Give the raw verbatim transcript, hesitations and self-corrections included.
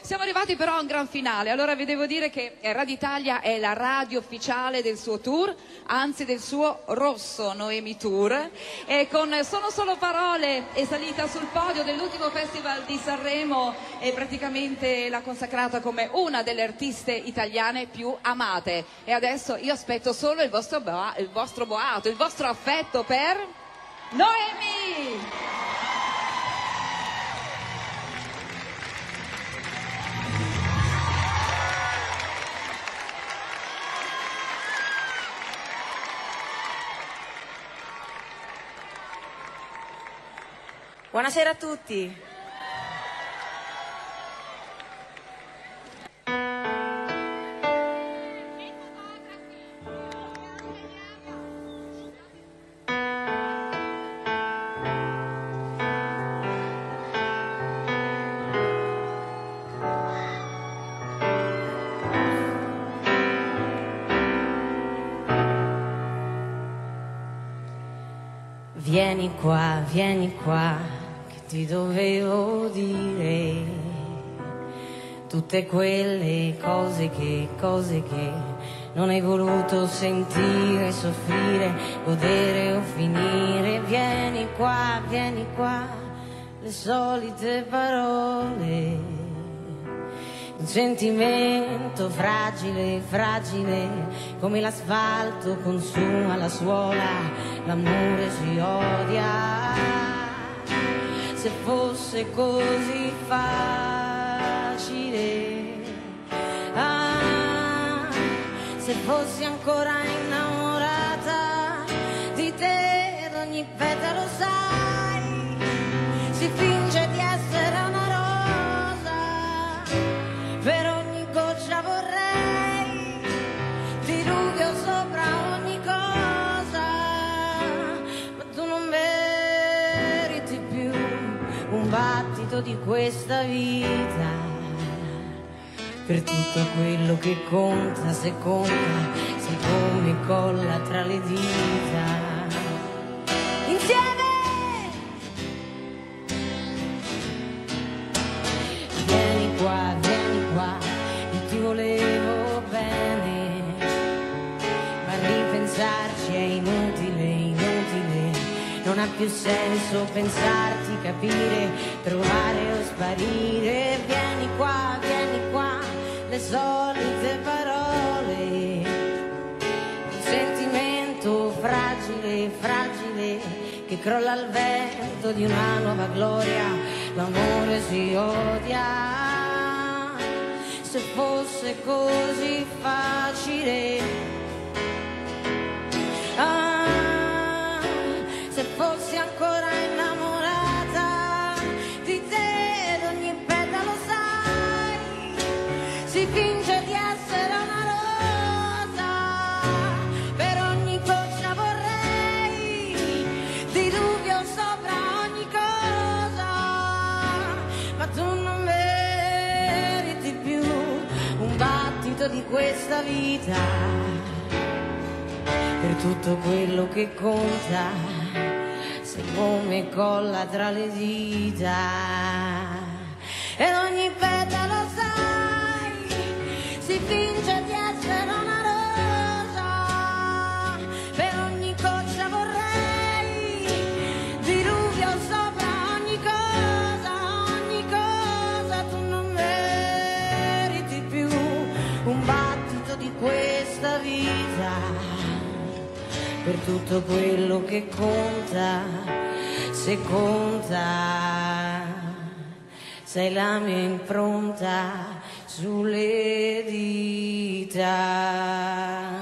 Siamo arrivati però a un gran finale, allora vi devo dire che Radio Italia è la radio ufficiale del suo tour, anzi del suo Rosso Noemi Tour, e con Sono solo parole è salita sul podio dell'ultimo Festival di Sanremo e praticamente l'ha consacrata come una delle artiste italiane più amate. E adesso io aspetto solo il vostro, boa, il vostro boato, il vostro affetto per Noemi! Buonasera a tutti. Vieni qua, vieni qua, ti dovevo dire tutte quelle cose che, cose che non hai voluto sentire, soffrire, godere o finire. Vieni qua, vieni qua, le solite parole, un sentimento fragile, fragile, come l'asfalto consuma la suola, l'amore si odia. Se fosse così facile, ah, se fossi ancora innamorata di te, ad ogni petalo sai, si finge di essere una rosa, per ogni goccia vorrei diluvio sopra ogni cosa, ma tu non meriti più un battito di questa vita, per tutto quello che conta, se conta, sei come colla tra le dita. Insieme! Vieni qua, vieni qua, io ti volevo bene, ma ripensarci è inutile, inutile, non ha più senso pensarti, capire, trovare o sparire. Vieni qua, vieni qua, le solite parole, un sentimento fragile, fragile, che crolla al vento di una nuova gloria, l'amore si odia. Se fosse così facile, ah, se fossi ancora innamorata di te, ad ogni petalo sai, si finge di essere una rosa, per ogni goccia vorrei diluvio sopra ogni cosa, ma tu non meriti più un battito di questa vita, per tutto quello che conta, sei come colla tra le dita, ed ogni petalo sai, si finge di essere una rosa, per ogni goccia vorrei diluvio sopra ogni cosa, ogni cosa, tu non meriti più un battito di questa vita, per tutto quello che conta, se conta, sei la mia impronta sulle dita.